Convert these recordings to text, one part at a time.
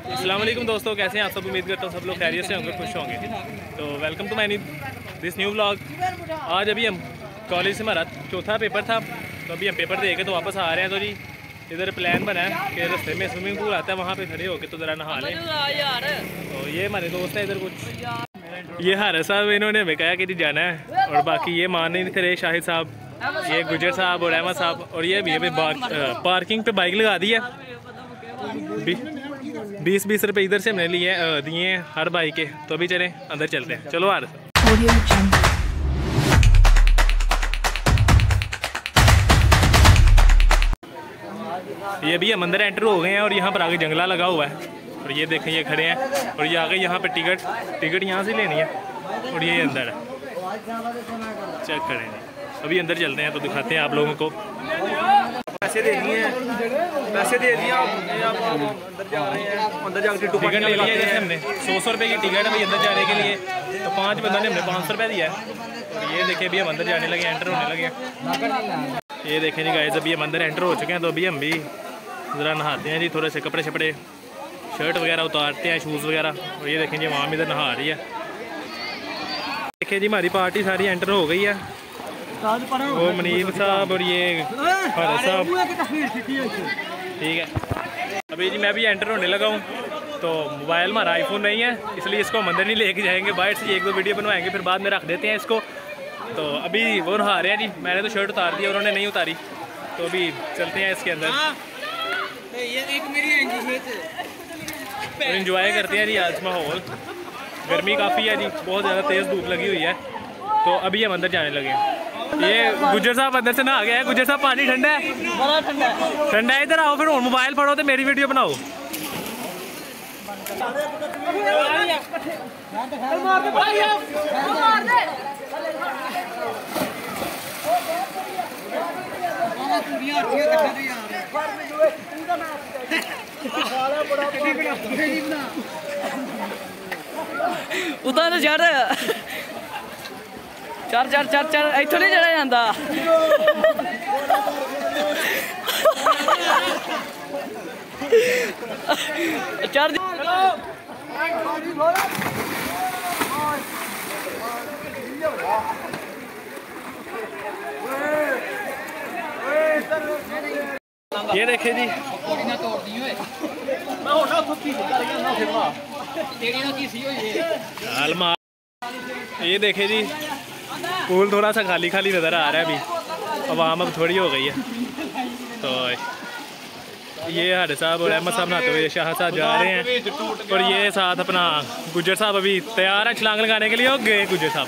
अस्सलाम वालेकुम दोस्तों, कैसे हैं आप सब। उम्मीद करता हूँ सब लोग खैरियत से होंगे, खुश होंगे। तो welcome to my this new vlog. आज अभी हम कॉलेज से हमारा चौथा पेपर था, तो अभी हम पेपर दे के तो वापस आ रहे हैं। तो जी इधर प्लान बना है कि रास्ते में स्विमिंग पूल आता है, वहाँ पे खड़े होके तो ज़रा नहा लें। तो ये हमारे दोस्त हैं इधर कुछ, ये हारिस साहब इन्होंने हमें कहा कि जी जाना है, और बाकी ये मान नहीं थे शाहिद साहब, ये गुजर साहब और अहमद साहब, और ये भी अभी पार्किंग पे बाइक लगा दी है। 20-20 रुपये इधर से हमने लिए दिए हैं हर बाइक के। तो अभी चलें अंदर चलते हैं, चलो यार। ये भी हम अंदर एंटर हो गए हैं और यहाँ पर आगे जंगला लगा हुआ है, और ये देखें ये खड़े हैं, और ये आगे यहाँ पे टिकट यहाँ से लेनी है, और ये अंदर है, चेक करेंगे। अभी अंदर चलते हैं तो दिखाते हैं आप लोगों को। पैसे दे दिए हैं, पैसे दे दिए आप अंदर जा रहे हैं, अंदर जाकर टिकट ले लिया जैसे हमने 100 रुपये की टिकट है भाई अंदर जाने के लिए। तो 5 बंदों ने हमने 500 रुपये दिया है। और ये देखिए अभी हम अंदर जाने लगे, एंटर होने लगे। ये देखें जी गाइस, अभी हम अंदर एंटर हो चुके हैं। तो अभी हम भी ज़रा नहाते हैं जी, थोड़े से कपड़े शपड़े शर्ट वगैरह उतारते हैं, शूज़ वगैरह। और ये देखें जी वहाँ इधर नहा रही है। देखिए जी हमारी पार्टी सारी एंटर हो गई है, वो मनीब साहब और ये हारिस साहब, ठीक है। अभी जी मैं भी एंटर होने लगा हूँ। तो मोबाइल हमारा आईफोन नहीं है, इसलिए इसको हम अंदर नहीं लेके जाएंगे, बाहर से 1-2 वीडियो बनवाएंगे, फिर बाद में रख देते हैं इसको। तो अभी वो नहा रहे हैं जी, मैंने तो शर्ट उतार दी, उन्होंने नहीं उतारी। तो अभी चलते हैं इसके अंदर, तो इंजॉय करते हैं जी। आज माहौल गर्मी काफ़ी है जी, बहुत ज़्यादा तेज़ धूप लगी हुई है। तो अभी हम अंदर जाने लगे हैं। ये गुजर साहब अंदर से नहा गया है। गुजर साहब पानी ठंडा है, बड़ा ठंडा है। इधर आओ, फिर मोबाइल पढ़ो तो मेरी वीडियो बनाओ। उधर चढ़ इथों नहीं चढ़ा जाता। चढ़ ये देखे जी, ये देखे जी पूल थोड़ा सा खाली खाली नज़र आ रहा है अभी, आवाम अब थोड़ी हो गई है। तो ये हारिस साहब और अहमद साहब नहाते हुए शाह साहब जा रहे हैं, और ये साथ अपना गुजर साहब अभी तैयार है छलांग लगाने के लिए। हो गए गुजर साहब।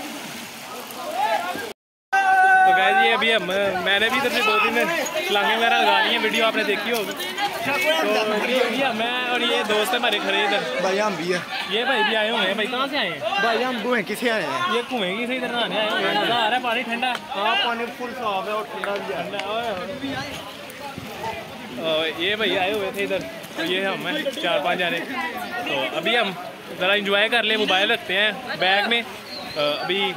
तो कह जी अभी मैंने भी इधर से 2-3 छलांगें वगैरह लगा ली हैं, वीडियो आपने देखी होगी। तो भैया मैं और ये दोस्त हमारे खड़े इधर, भाई हम भी है, ये भाई भी आए हुए हैं। भाई कहाँ से आए हैं? भाई हम कुएं किसे आए हैं? ये कुएं की से इधर नहाने आए हुए हैं। मज़ा आ रहा है, पानी ठंडा है। हाँ पानी फुल साफ है और ठंडा भी है। ये भाई आए हुए थे इधर, तो ये हम हैं 4-5 जाने। तो अभी हम ज़रा इंजॉय कर ले, मोबाइल रखते हैं बैग में। अभी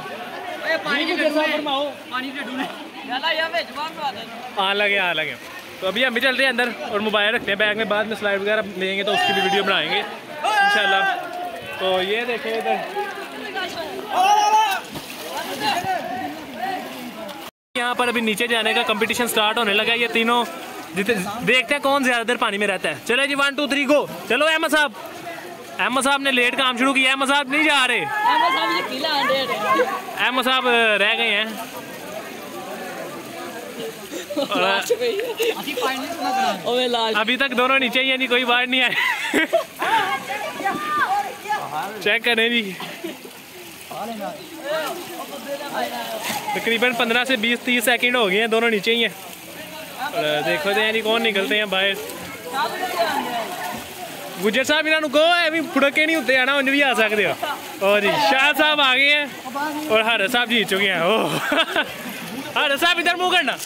आ लगे। तो अभी हम भी चलते हैं अंदर और मोबाइल रखते हैं बैग में, बाद में स्लाइड वगैरह लेंगे तो उसकी भी वीडियो बनाएंगे इंशाल्लाह। तो ये देखें इधर यहाँ पर अभी नीचे जाने का कंपटीशन स्टार्ट होने लगा है। ये तीनों देखते हैं कौन ज़्यादा देर पानी में रहता है। चलो जी 1 2 3 गो। चलो अहमद साहब ने लेट काम शुरू किया। अहमद साहब नहीं जा रहे, अहमद साहब रह गए हैं। अभी तक दोनों नीचे ही हैं जी, कोई बाहर नहीं आए। चेक करें जी, तकरीबन 15 से 20-30 सेकंड हो गए हैं, दोनों नीचे ही हैं। और देखो तो जी कौन निकलते हैं बाहर। गुजर साहब इन्होंने कहो है भी फुड़के नहीं होते आना, उन्हें भी आ सकते हो। और जी शाह साहब आ गए हैं और हारिस साहब जीत चुके हैं। ओह हारिस साहब इधर मुँह करना।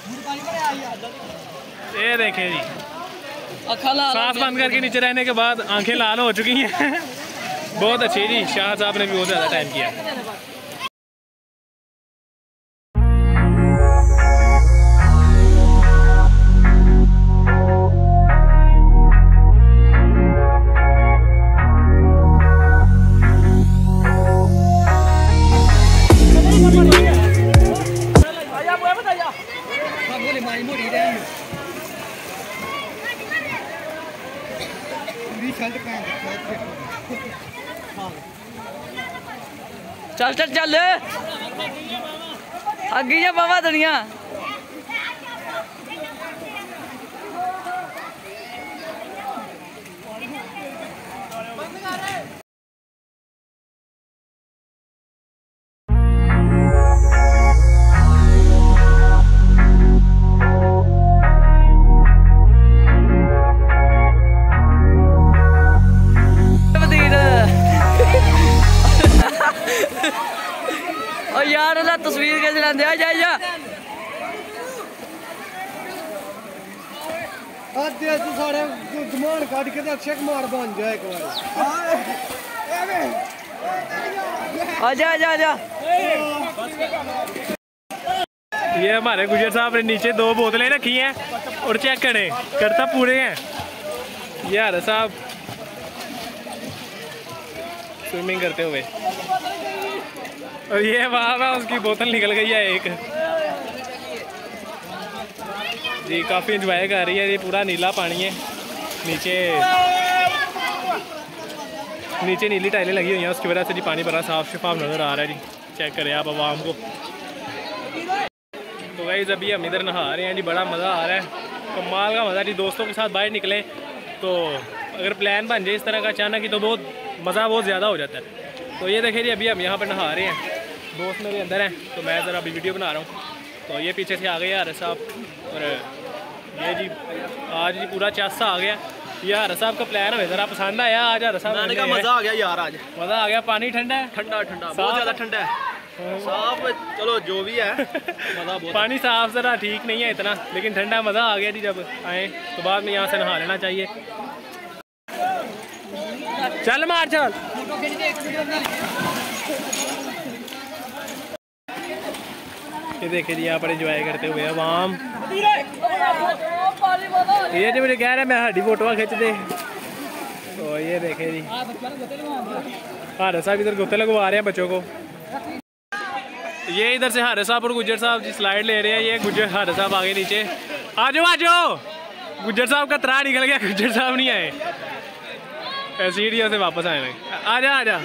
ये देखें जी, सांस बंद करके नीचे रहने के बाद आंखें लाल हो चुकी हैं। बहुत अच्छी जी, शाह साहब ने भी बहुत ज़्यादा टाइम किया। चल चल चल अगी जा बाबा दुनिया ओ यार ना तस्वीर कैसे लाते आ जा जा आज तू सारे गुमान काट के अक्षय कुमार बन जाए एक बार आजा आजा आजा ये हमारे गुजर साहब ने नीचे 2 बोतलें रखी हैं और चेक करें करता पूरे हैं यार साहब स्विमिंग करते हुए और ये वहाँ उसकी बोतल निकल गई है एक जी। काफ़ी इंजॉय कर रही है। ये पूरा नीला पानी है नीचे नीली टाइलें लगी हुई हैं उसकी वजह से जी पानी बड़ा साफ शफाफ नज़र आ रहा है जी। चेक करें आप आवाम को। तो गाइस अभी हम इधर नहा रहे हैं जी। बड़ा मज़ा आ रहा है, कमाल का मज़ा जी। दोस्तों के साथ बाहर निकलें तो अगर प्लान बन जाए इस तरह का अचानक ही तो बहुत मज़ा बहुत ज़्यादा हो जाता है। तो ये देखिए जी अभी हम यहाँ पर नहा रहे हैं, दोस्त मेरे अंदर हैं तो मैं ज़रा अभी वीडियो बना रहा हूँ। तो ये पीछे से आ गए यार साहब और ये जी आज जी पूरा चासा आ गया। यार साहब का प्लान है ज़रा पसंद आया आज यार साहब का मज़ा आ गया यार। आज मज़ा आ गया। पानी ठंडा है, ठंडा ठंडा बहुत ज़्यादा ठंडा है, साफ चलो जो भी है मज़ा बहुत। पानी साफ ज़रा ठीक नहीं है इतना लेकिन ठंडा मज़ा आ गया जी। जब आए तो बाद में यहाँ से नहा लेना चाहिए। चल मार चल। ये देखिए जी यहाँ पर एंजॉय करते हुए आवाम। ये जो मुझे कह रहा है मैं हड्डी फोटो खींच दे। तो ये देखे जी हारे साहब इधर गोते लगवा रहे हैं बच्चों को। ये इधर से हारे साहब और गुज्जर साहब जी स्लाइड ले रहे हैं। ये गुज्जर हारे साहब आगे नीचे आ जाओ। गुज्जर साहब का त्राह निकल गया, गुज्जर साहब नहीं आए, सीढ़ियों से वापस आए। आजा आजा।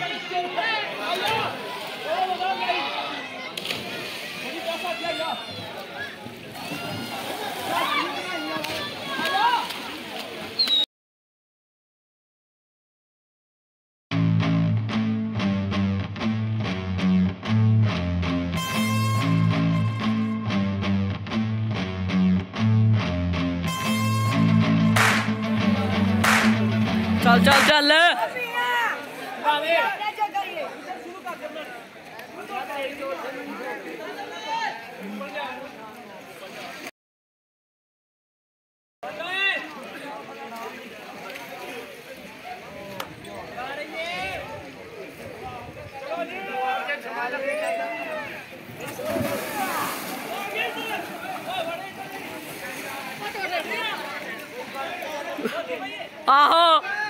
चल चल चल आहो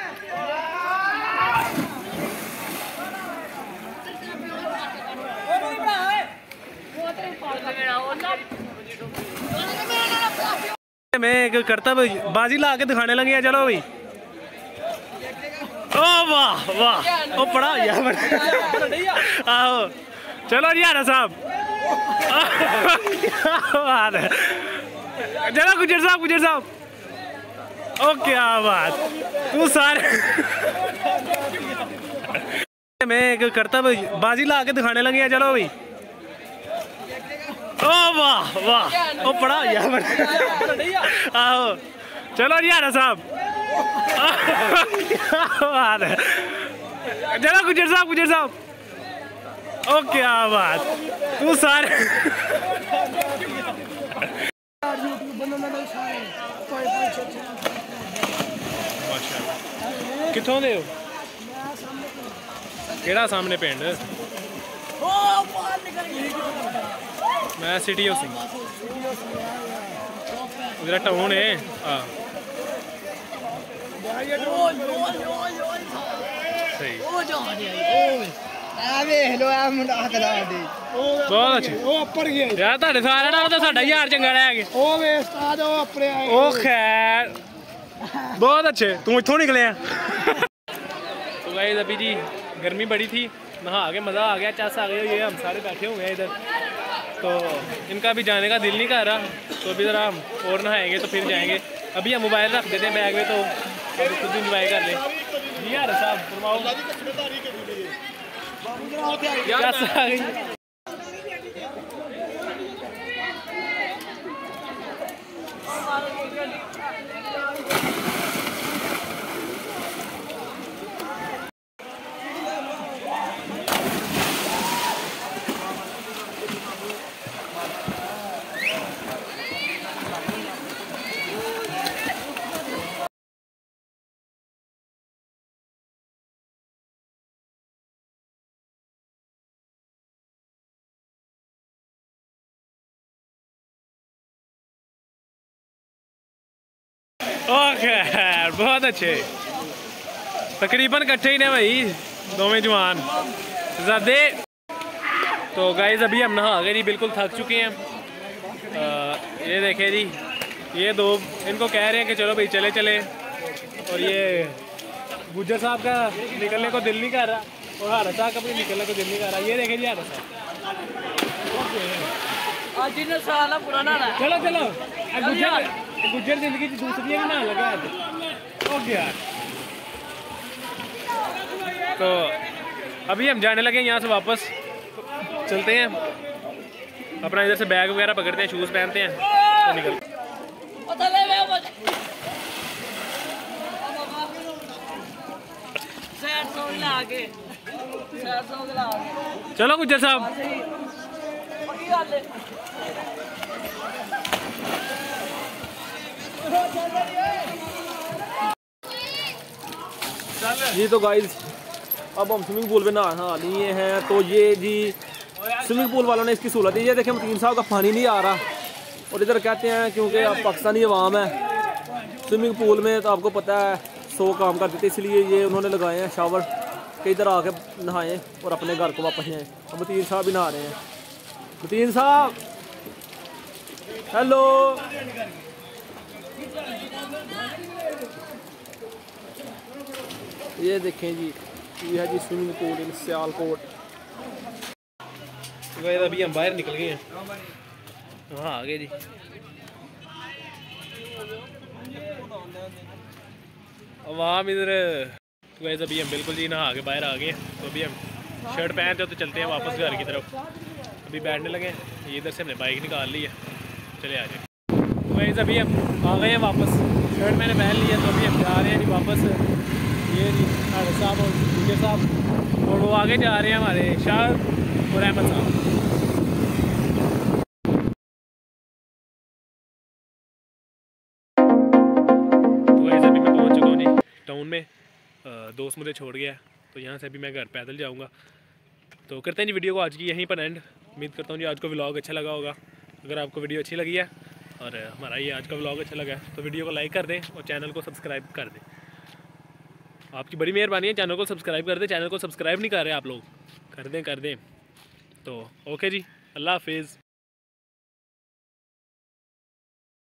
मैं एक करता बाजी ला के दिखाने लगे हैं। चलो भाई। ओ वाह वाह ओ पड़ा यार आओ चलो जी यार साहब। चलो गुजर साहब ओ क्या बात तू सारे मैं एक करता बाजी ला के दिखाने लगे हैं। चलो भाई। ओ वाह वाह ओ पड़ा यार आओ चलो जी यार साहब। चलो गुजर साहब ओ क्या बात तू सारे कितों दे हो केड़ा सामने पिंड मैं सिटी हाउसिंग उधर टाउन है। सही बहुत अच्छे यार सारे नाल तो साडा यार चंगा रह गया। खैर बहुत अच्छे, तुम इतों निकले हैं। तो गाइस अभी जी गर्मी बड़ी थी, नहा के मज़ा आ गया, चस आ गया। ये हम सारे बैठे हुए हैं इधर, तो इनका भी जाने का दिल नहीं कर रहा, तो अभी ज़रा हम और नहाएंगे तो फिर जाएंगे। अभी हम मोबाइल रख देते हैं बैग में, तो अभी खुद इंजॉय कर लें। जी यार साहब फरमाओ, चस आ गई। ओके बहुत अच्छे, तकरीबन इकट्ठे ही ने भाई दोवें जवान ज़्यादा। तो गाइस अभी हम नहा गए जी, बिल्कुल थक चुके हैं। ये देखे जी, ये दो इनको कह रहे हैं कि चलो भाई चले चले, और ये गुज्जर साहब का निकलने को दिल नहीं कर रहा, और हारस साहब का भी निकलने को दिल नहीं कर रहा। ये देखे जी हारस साहब, आज इन्हें साला पुराना ना चलो चलो गुज्जर जिंदगी दूसरी भी ना लगा ओके यार। तो अभी हम जाने लगे यहाँ से वापस, चलते हैं अपना इधर से बैग वगैरह पकड़ते हैं, शूज़ पहनते हैं तो निकल। चलो गुज्जर साहब। जी तो गाइस अब हम स्विमिंग पूल में नहा लिए हैं, तो ये जी स्विमिंग पूल वालों ने इसकी सहूलत दी। ये देखें मतीन साहब का पानी नहीं आ रहा, और इधर कहते हैं क्योंकि आप पाकिस्तानी अवाम है, स्विमिंग पूल में तो आपको पता है 100 काम कर देते, इसलिए ये उन्होंने लगाए हैं शावर कि इधर आके नहाएं और अपने घर को वापस जाएँ। अब मतीन साहब भी नहा रहे हैं। मतीन साहब हेलो। ये देखें जी, ये है जी स्विमिंग पूल इन सियालकोट। अभी हम बाहर निकल गए हैं, वहाँ आ गए जी। आवाम इधर तो वैसे अभी हम बिल्कुल जी नहा के बाहर आ गए हैं। तो अभी हम शर्ट पहनते तो चलते हैं वापस घर की तरफ। अभी बैठने लगे हैं, ये इधर से हमने बाइक निकाल ली है, चले आ जाए। तो वैसे अभी हम आ गए हैं वापस, शर्ट मैंने पहन ली है, तो अभी हम जा रहे हैं जी वापस। ये जी हारस साहब और गुज्जर साहब, और वो आगे जा रहे हैं हमारे शाह और अहमद साहब। तो वैसे अभी मैं पहुंच चुका हूँ जी टाउन में, दोस्त मुझे छोड़ गया, तो यहाँ से अभी मैं घर पैदल जाऊँगा। तो करते हैं जी वीडियो को आज की यहीं पर एंड। उम्मीद करता हूँ जी आज को व्लॉग अच्छा लगा होगा। अगर आपको वीडियो अच्छी लगी है और हमारा ये आज का व्लॉग अच्छा लगा है, तो वीडियो को लाइक कर दें और चैनल को सब्सक्राइब कर दें। आपकी बड़ी मेहरबानी है, चैनल को सब्सक्राइब कर दें। चैनल को सब्सक्राइब नहीं कर रहे आप लोग, कर दें। तो ओके जी, अल्लाह हाफिज़।